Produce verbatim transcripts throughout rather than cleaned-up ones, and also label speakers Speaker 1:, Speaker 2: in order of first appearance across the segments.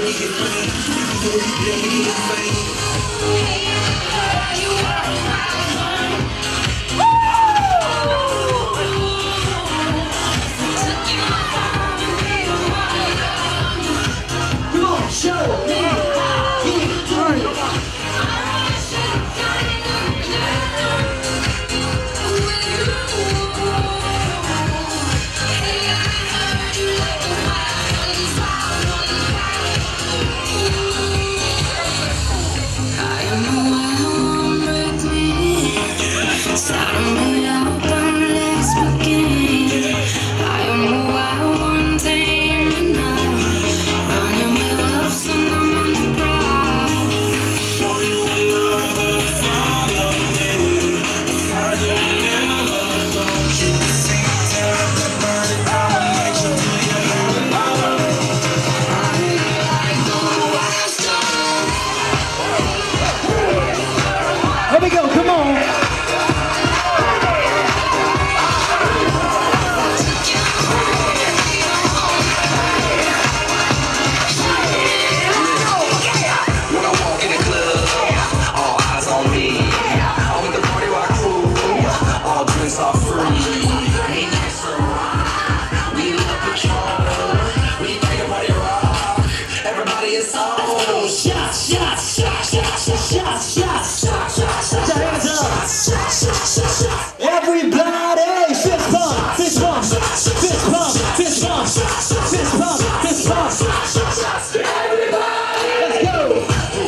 Speaker 1: Everybody, fist pump, fist pump, fist pump, fist pump, fist pump, fist pump. Everybody, let's go.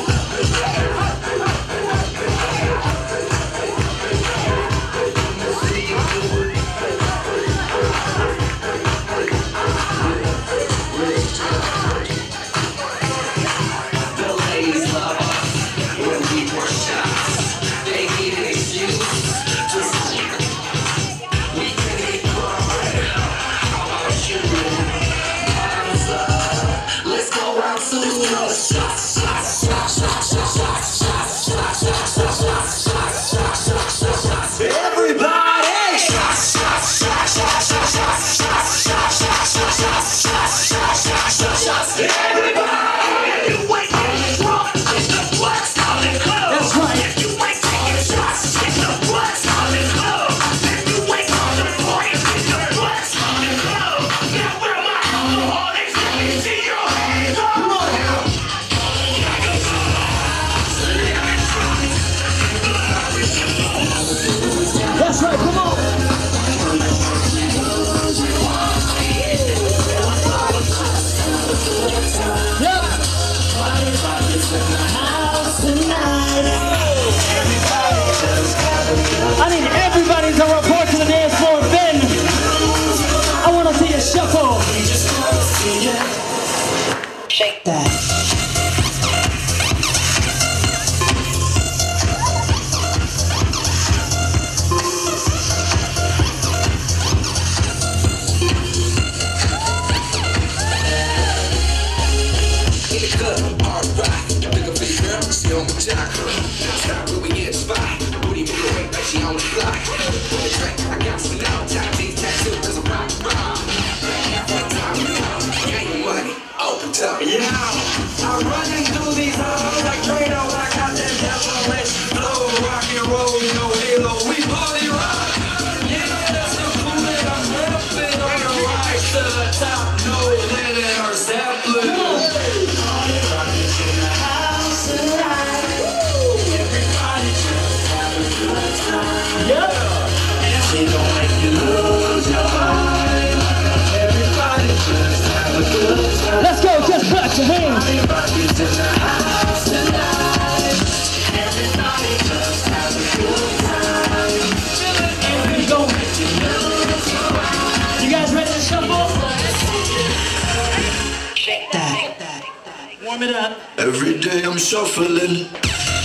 Speaker 2: The ladies love us when we pour shots. They need an excuse. Just we can get caught. How about you? Bottoms up. Let's go out to the shots, shots, shots, shots, shots, shots, shots, shots, shots, shots, shots, shots, shots, shots.
Speaker 1: Everybody,
Speaker 2: Shots, shots, shots, shots, shots, shots, shots, shots, shots, shots, shots, shots, shots, shots, shots, shots. Everybody, you wait on the front. It's the West Holland Club.
Speaker 1: that's right.
Speaker 2: You ain't taking shots, it's the West Holland Club. If you ain't on the point, it's the West Holland Club. Now where my alcoholics, let me see your hands up.
Speaker 1: Come on now. That's right, come on. Yep. I need everybody to report to the dance floor. Ben, I want to see a shuffle. Shake that.
Speaker 2: Yeah, I'm running through these halls like Trano. I got that devilish flow, rock and roll, no halo, we party rock. Yeah, that's the cool that I'm repping on the rise to the top, no Lennon or Zeppelin. Everybody in the house tonight. Everybody just have a good time.
Speaker 1: Yep.
Speaker 2: And she don't make you lose your mind. Everybody just have a good time.
Speaker 1: Let's go, just clap your hands.
Speaker 2: Everybody's in the house tonight. Everybody just have a good time. And we gon' make you lose your mind.
Speaker 1: You guys ready to shuffle?
Speaker 2: Shake that.
Speaker 1: Warm it up.
Speaker 2: Every day I'm shuffling.